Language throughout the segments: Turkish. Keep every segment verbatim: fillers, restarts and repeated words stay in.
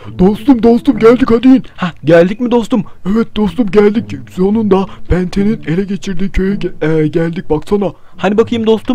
Dostum dostum geldik hadi in. Hah, geldik mi dostum? Evet dostum geldik. Sonunda Benten'in ele geçirdiği köye ge- e, geldik baksana. Hani bakayım dostum.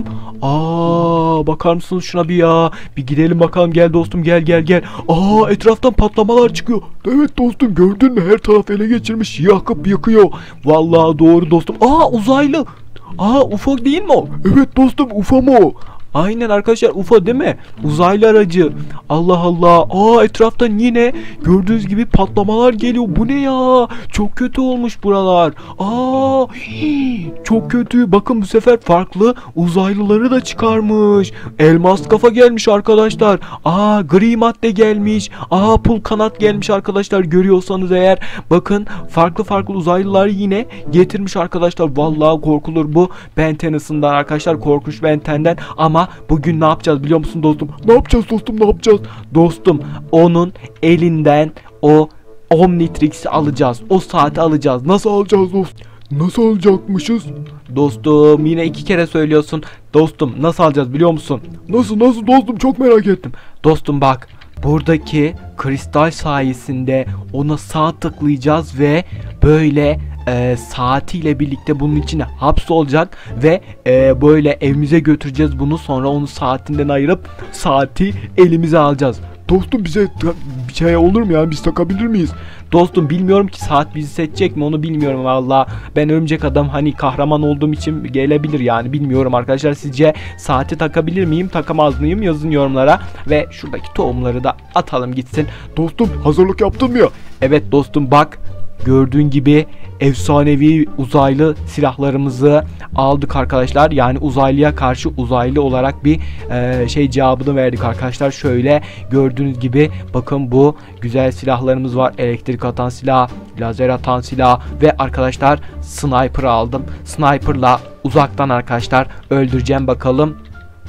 Aa, bakar mısınız şuna bir ya? Bir gidelim bakalım, gel dostum, gel gel gel. Aa, etraftan patlamalar çıkıyor. Evet dostum gördün mü, her taraf ele geçirmiş, yakıp yıkıyor. Vallahi doğru dostum. Aa, uzaylı. Aa, U F O değil mi o? Evet dostum, U F O mu o? Aynen arkadaşlar, U F O değil mi? Uzaylı aracı. Allah Allah. Aa, etraftan yine gördüğünüz gibi patlamalar geliyor. Bu ne ya? Çok kötü olmuş buralar. Aa, hii, çok kötü. Bakın bu sefer farklı uzaylıları da çıkarmış. Elmas kafa gelmiş arkadaşlar. Aa, gri madde gelmiş. Aa, pul kanat gelmiş arkadaşlar. Görüyorsanız eğer bakın, farklı farklı uzaylıları yine getirmiş arkadaşlar. Vallahi korkulur bu Ben Tennyson'dan arkadaşlar. Korkunç Ben Ten'den. Ama bugün ne yapacağız biliyor musun dostum? Ne yapacağız dostum, ne yapacağız? Dostum, onun elinden o Omnitrix'i alacağız. O saati alacağız. Nasıl alacağız dostum? Nasıl alacakmışız? Dostum, yine iki kere söylüyorsun. Dostum, nasıl alacağız biliyor musun? Nasıl nasıl dostum, çok merak ettim. Dostum bak, buradaki kristal sayesinde ona sağ tıklayacağız ve böyle e, saatiyle birlikte bunun içine hapsolacak ve e, böyle evimize götüreceğiz bunu, sonra onu saatinden ayırıp saati elimize alacağız. Dostum bize bir şey olur mu yani, biz takabilir miyiz? Dostum, bilmiyorum ki saat bizi seçecek mi, onu bilmiyorum valla. Ben örümcek adam, hani kahraman olduğum için gelebilir yani, bilmiyorum arkadaşlar. Sizce saati takabilir miyim, takamaz mıyım? Yazın yorumlara ve şuradaki tohumları da atalım gitsin. Dostum hazırlık yaptın mı ya? Evet dostum, bak gördüğün gibi efsanevi uzaylı silahlarımızı aldık arkadaşlar. Yani uzaylıya karşı uzaylı olarak bir e, şey cevabını verdik arkadaşlar. Şöyle gördüğünüz gibi bakın, bu güzel silahlarımız var. Elektrik atan silah, lazer atan silah ve arkadaşlar sniper aldım. Sniper'la uzaktan arkadaşlar öldüreceğim, bakalım.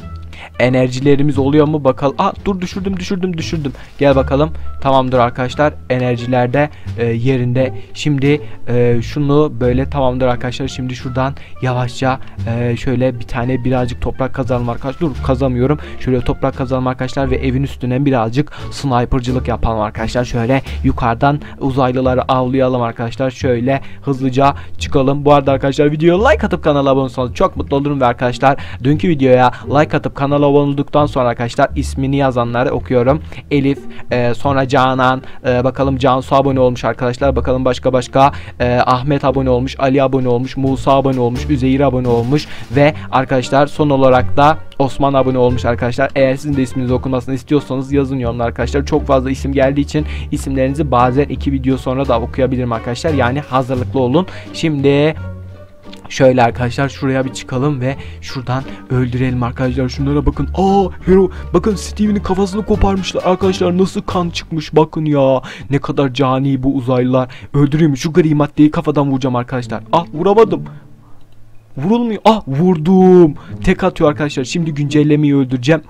Enerjilerimiz oluyor mu bakalım. Aa, dur, düşürdüm düşürdüm düşürdüm. Gel bakalım. Tamamdır arkadaşlar. Enerjilerde e, yerinde. Şimdi e, şunu böyle, tamamdır arkadaşlar. Şimdi şuradan yavaşça e, şöyle bir tane birazcık toprak kazalım arkadaşlar. Dur, kazamıyorum. Şöyle toprak kazalım arkadaşlar ve evin üstüne birazcık snipercılık yapalım arkadaşlar. Şöyle yukarıdan uzaylıları avlayalım arkadaşlar. Şöyle hızlıca çıkalım. Bu arada arkadaşlar, videoya like atıp kanala abone olursanız çok mutlu olurum ve arkadaşlar, dünkü videoya like atıp kanala abone olduktan sonra arkadaşlar ismini yazanları okuyorum. Elif, e, sonra Canan, e, bakalım Cansu abone olmuş arkadaşlar. Bakalım başka başka e, Ahmet abone olmuş, Ali abone olmuş, Musa abone olmuş, Üzeyir abone olmuş ve arkadaşlar son olarak da Osman abone olmuş arkadaşlar. Eğer sizin de isminiz okunmasını istiyorsanız yazın yorumlar arkadaşlar. Çok fazla isim geldiği için isimlerinizi bazen iki video sonra da okuyabilirim arkadaşlar. Yani hazırlıklı olun. Şimdi şöyle arkadaşlar, şuraya bir çıkalım ve şuradan öldürelim arkadaşlar. Şunlara bakın. Aa, hero, bakın Steve'nin kafasını koparmışlar arkadaşlar. Nasıl kan çıkmış bakın ya. Ne kadar cani bu uzaylılar. Öldüreyim şu gri maddeyi, kafadan vuracağım arkadaşlar. Ah, vuramadım. Vurulmuyor. Ah, vurdum. Tek atıyor arkadaşlar. Şimdi güncellemeyi öldüreceğim.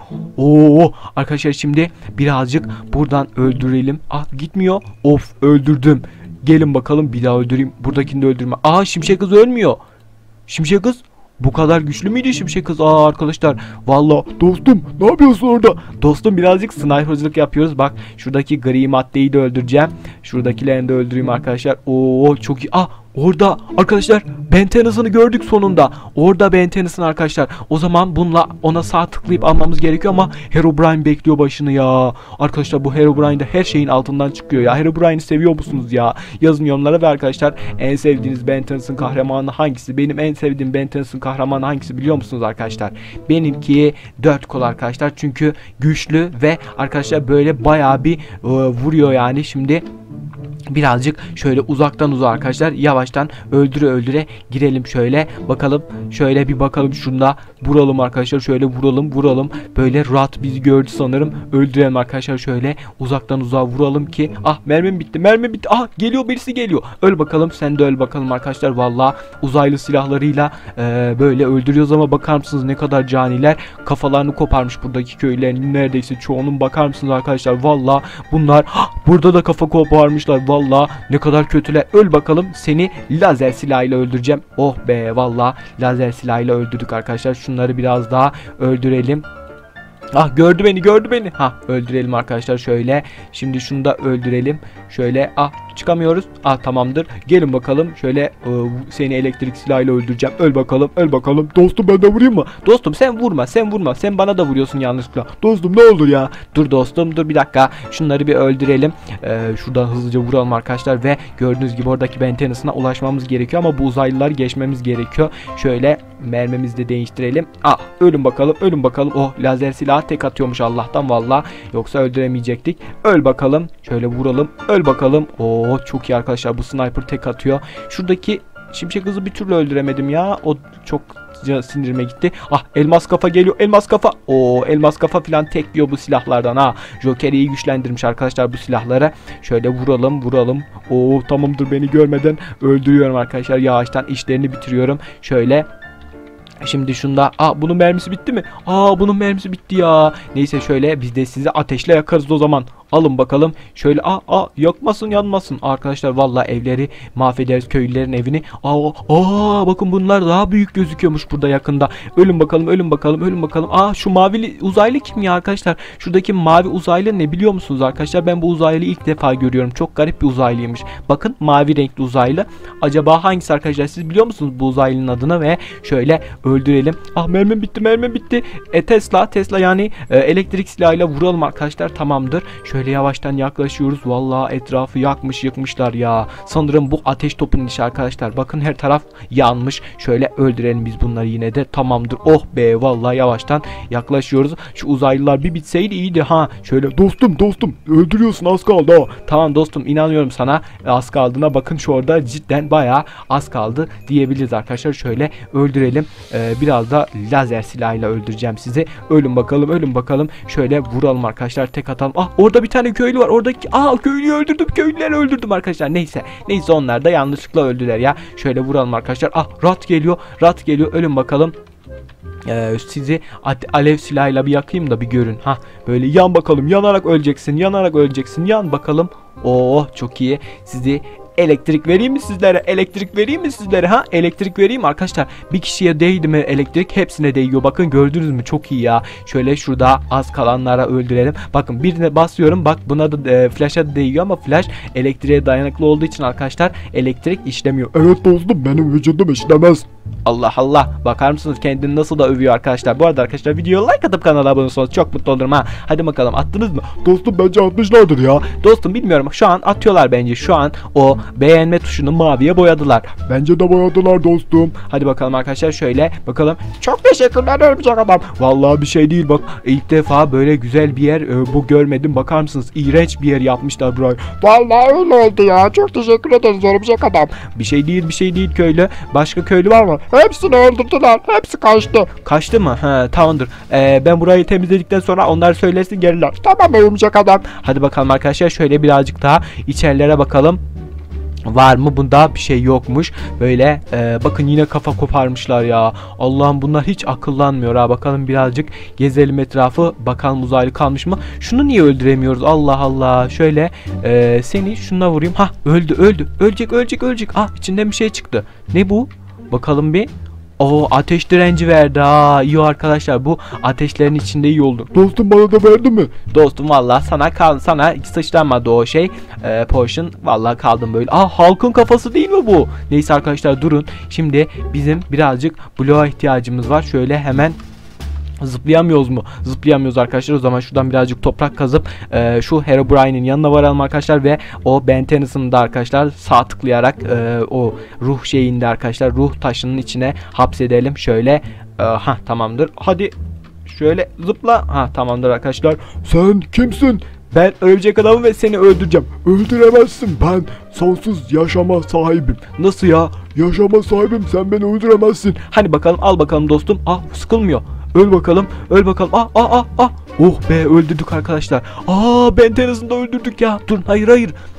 Oo arkadaşlar, şimdi birazcık buradan öldürelim. Ah, gitmiyor. Of, öldürdüm. Gelin bakalım, bir daha öldüreyim. Buradakini de öldürme. Aa, Şimşek Kız ölmüyor. Şimşek Kız bu kadar güçlü müydü Şimşek Kız? Aa arkadaşlar, vallahi Dostum ne yapıyorsun orada? dostum, birazcık sniper'cılık yapıyoruz. Bak, şuradaki gri maddeyi de öldüreceğim. Şuradakilerini de öldüreyim arkadaşlar. Oo çok iyi. Ah, orada arkadaşlar Ben Tennyson'ı gördük sonunda. Orada Ben Tennyson arkadaşlar. O zaman bununla ona sağ tıklayıp almamız gerekiyor ama Herobrine bekliyor başını ya. Arkadaşlar, bu Herobrine de her şeyin altından çıkıyor ya. Herobrine'i seviyor musunuz ya? Yazın yorumlara ve arkadaşlar, en sevdiğiniz Ben Tennyson kahramanı hangisi? Benim en sevdiğim Ben Tennyson kahramanı hangisi biliyor musunuz arkadaşlar? Benimki dört kol arkadaşlar. Çünkü güçlü ve arkadaşlar böyle bayağı bir e, vuruyor yani. Şimdi birazcık şöyle uzaktan uzağa arkadaşlar, yavaştan öldüre öldüre girelim şöyle. Bakalım, şöyle bir bakalım, şunda vuralım arkadaşlar, şöyle vuralım vuralım. Böyle rahat bizi gördü sanırım. Öldürelim arkadaşlar, şöyle uzaktan uzağa vuralım ki. Ah, mermim bitti, mermim bitti. Ah, geliyor, birisi geliyor. Öl bakalım, sen de öl bakalım arkadaşlar. Vallahi uzaylı silahlarıyla e, böyle öldürüyoruz ama bakar mısınız ne kadar caniler. Kafalarını koparmış buradaki köylerin neredeyse çoğunun, bakar mısınız arkadaşlar. Vallahi bunlar, ah, burada da kafa koparmışlar. Vallahi ne kadar kötüler. Öl bakalım, seni lazer silahıyla öldüreceğim. Oh be, vallahi lazer silahıyla öldürdük arkadaşlar. Şunları biraz daha öldürelim. Ah, gördü beni, gördü beni. Ha, öldürelim arkadaşlar şöyle. Şimdi şunu da öldürelim. Şöyle, ah, çıkamıyoruz. Ah, tamamdır. Gelin bakalım. Şöyle e, seni elektrik silahıyla öldüreceğim. Öl bakalım, öl bakalım. Dostum ben de vurayım mı? Dostum sen vurma, sen vurma. Sen bana da vuruyorsun yanlışlıkla. Dostum ne olur ya. Dur dostum, dur bir dakika. Şunları bir öldürelim. Ee, şuradan hızlıca vuralım arkadaşlar ve gördüğünüz gibi oradaki bentenasına ulaşmamız gerekiyor ama bu uzaylıları geçmemiz gerekiyor. Şöyle mermimizi de değiştirelim. Ah, ölün bakalım, ölün bakalım. Oh, lazer silahı tek atıyormuş Allah'tan valla. Yoksa öldüremeyecektik. Öl bakalım. Şöyle vuralım. Öl bakalım. Oo, çok iyi arkadaşlar. Bu sniper tek atıyor. Şuradaki şimşek hızı bir türlü öldüremedim ya. O çok sinirime gitti. Ah, elmas kafa geliyor. Elmas kafa. Oo, elmas kafa falan tek diyor bu silahlardan ha. Joker iyi güçlendirmiş arkadaşlar bu silahları. Şöyle vuralım, vuralım. Oo, tamamdır, beni görmeden öldürüyorum arkadaşlar. Yavaştan işlerini bitiriyorum. Şöyle şimdi şunda, aa, bunun mermisi bitti mi? Aa, bunun mermisi bitti ya. Neyse, şöyle biz de sizi ateşle yakarız o zaman. Alın bakalım. Şöyle, aa, aa, yakmasın, yanmasın. Arkadaşlar vallahi evleri mahvederiz, köylülerin evini. Aa, aa, bakın bunlar daha büyük gözüküyormuş burada yakında. Ölün bakalım, ölün bakalım, ölün bakalım. Aa, şu mavili uzaylı kim ya arkadaşlar? Şuradaki mavi uzaylı ne biliyor musunuz arkadaşlar? Ben bu uzaylıyı ilk defa görüyorum. Çok garip bir uzaylıymış. Bakın, mavi renkli uzaylı. Acaba hangisi arkadaşlar? Siz biliyor musunuz bu uzaylının adını? Ve şöyle öldürelim. Ah, mermim bitti, mermim bitti. E, Tesla, Tesla yani e, elektrik silahıyla vuralım arkadaşlar. Tamamdır. Şöyle yavaştan yaklaşıyoruz. Vallahi etrafı yakmış, yıkmışlar ya. Sanırım bu ateş topunun işi arkadaşlar. Bakın her taraf yanmış. Şöyle öldürelim biz bunları yine de. Tamamdır. Oh be, vallahi yavaştan yaklaşıyoruz. Şu uzaylılar bir bitseydi iyiydi ha. Şöyle, Dostum dostum öldürüyorsun, az kaldı ha. tamam dostum, inanıyorum sana. Az kaldığına bakın, şu orada cidden bayağı az kaldı diyebiliriz arkadaşlar. Şöyle öldürelim. Ee, biraz da lazer silahıyla öldüreceğim sizi. Ölün bakalım, ölün bakalım. Şöyle vuralım arkadaşlar, tek atalım. Ah, orada bir tane köylü var. Oradaki, aa, köylüyü öldürdüm. Köylüleri öldürdüm arkadaşlar. Neyse. Neyse, onlar da yanlışlıkla öldüler ya. Şöyle vuralım arkadaşlar. Ah, rat geliyor. Rat geliyor. Ölün bakalım. Ee, sizi alev silahıyla bir yakayım da bir görün. Ha, böyle yan bakalım. Yanarak öleceksin. Yanarak öleceksin. Yan bakalım. Oo, çok iyi. Sizi elektrik vereyim mi sizlere? Elektrik vereyim mi sizlere? Ha, elektrik vereyim arkadaşlar. Bir kişiye değdi mi elektrik? Hepsine değiyor. Bakın, gördünüz mü? Çok iyi ya. Şöyle şurada az kalanlara öldürelim. Bakın, birine basıyorum. Bak, buna da e, flash'a da değiyor ama flash elektriğe dayanıklı olduğu için arkadaşlar elektrik işlemiyor. Evet dostum, benim vücudum işlemez. Allah Allah. Bakar mısınız kendini nasıl da övüyor arkadaşlar. Bu arada arkadaşlar, videoya like atıp kanala abone olursanız çok mutlu olurum ha. Hadi bakalım, attınız mı? Dostum bence atmışlardır ya. Dostum bilmiyorum. Şu an atıyorlar bence. Şu an o beğenme tuşunu maviye boyadılar. Bence de boyadılar dostum. Hadi bakalım arkadaşlar, şöyle bakalım. Çok teşekkürler örümcek adam. Vallahi bir şey değil bak. İlk defa böyle güzel bir yer e, bu görmedim. Bakar mısınız? İğrenç bir yer yapmışlar burayı. Vallahi öyle oldu ya. Çok teşekkür ederiz örümcek adam. Bir şey değil, bir şey değil köylü. Başka köylü var mı? Hepsini öldürdüler. Hepsi kaçtı. Kaçtı mı? He, tamamdır. Ee, ben burayı temizledikten sonra onlar söylesin, gelirler. Tamam örümcek adam. Hadi bakalım arkadaşlar, şöyle birazcık daha içerilere bakalım. Var mı? Bunda bir şey yokmuş. Böyle e, bakın, yine kafa koparmışlar ya. Allah'ım, bunlar hiç akıllanmıyor ha. Bakalım birazcık gezelim etrafı. Bakalım uzaylı kalmış mı? Şunu niye öldüremiyoruz? Allah Allah. Şöyle e, seni şununla vurayım. Hah, öldü öldü. Ölecek ölecek ölecek. Ah, içinden bir şey çıktı. Ne bu? Bakalım bir. O ateş direnci verdi ha. İyi arkadaşlar, bu ateşlerin içinde iyi oldu. Dostum bana da verdi mi? Dostum vallahi sana kal sana sıçramadı o şey. E, potion vallahi kaldım böyle. Ah, halkın kafası değil mi bu? Neyse arkadaşlar, durun. Şimdi bizim birazcık bloğa ihtiyacımız var. Şöyle hemen zıplayamıyoruz mu? Zıplayamıyoruz arkadaşlar. O zaman şuradan birazcık toprak kazıp e, şu Herobrine'in yanına varalım arkadaşlar ve o Ben Tennyson'ı da arkadaşlar sağ tıklayarak e, o ruh şeyinde arkadaşlar, ruh taşının içine hapsedelim. Şöyle e, ha tamamdır. Hadi şöyle zıpla. Ha, tamamdır arkadaşlar. Sen kimsin? Ben örümcek adamım ve seni öldüreceğim. Öldüremezsin, ben sonsuz yaşama sahibim. Nasıl ya? Yaşama sahibim, sen beni öldüremezsin. Hani bakalım, al bakalım dostum. Ah, sıkılmıyor. Öl bakalım. Öl bakalım. Ah ah ah ah. Oh be, öldürdük arkadaşlar. Aa, Ben Tennyson'ı da öldürdük ya. Dur, hayır hayır.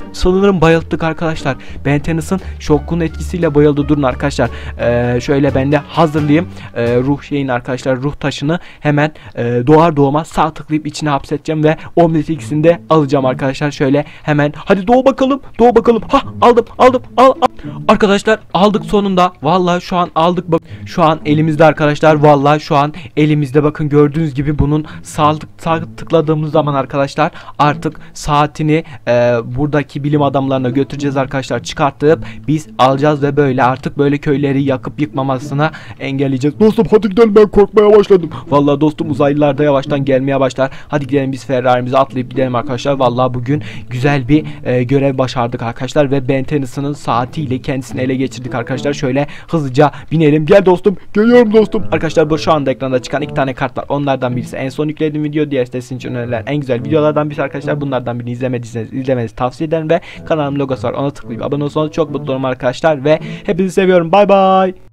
sanırım bayılttık arkadaşlar. Ben Tennis'in şokun etkisiyle bayıldı. Durun arkadaşlar. Ee, şöyle ben de hazırlayayım. Ee, ruh şeyin arkadaşlar, ruh taşını hemen e, doğar doğmaz sağ tıklayıp içine hapsedeceğim ve Omnitrix ikisini de alacağım arkadaşlar. Şöyle hemen hadi doğu bakalım. Doğu bakalım. Ha aldım aldım al, al. Arkadaşlar aldık sonunda. Vallahi şu an aldık. Bak şu an elimizde arkadaşlar. Vallahi şu an elimizde, bakın gördüğünüz gibi bunun sağ, sağ tıkladığımız zaman arkadaşlar artık saatini e, buradaki bilim adamlarına götüreceğiz arkadaşlar. Çıkartıp biz alacağız ve böyle artık böyle köyleri yakıp yıkmamasına engelleyeceğiz. Dostum hadi gidelim, ben korkmaya başladım. Vallahi dostum uzaylılar da yavaştan gelmeye başlar. Hadi gidelim biz Ferrari'mize atlayıp gidelim arkadaşlar. Vallahi bugün güzel bir e, görev başardık arkadaşlar ve Ben Tennyson'ın saatiyle kendisini ele geçirdik arkadaşlar. Şöyle hızlıca binelim. Gel dostum. Geliyorum dostum. Arkadaşlar bu şu anda ekranda çıkan iki tane kart var. Onlardan birisi en son yüklediğim video. Diğerisi de sizin için önerilen en güzel videolardan birisi arkadaşlar. Bunlardan birini izlemediyseniz izlemenizi tavsiye ederim ve kanalım logosu var. Ona tıklayıp abone olursanız çok mutlu olurum arkadaşlar ve hepinizi seviyorum. Bay bay.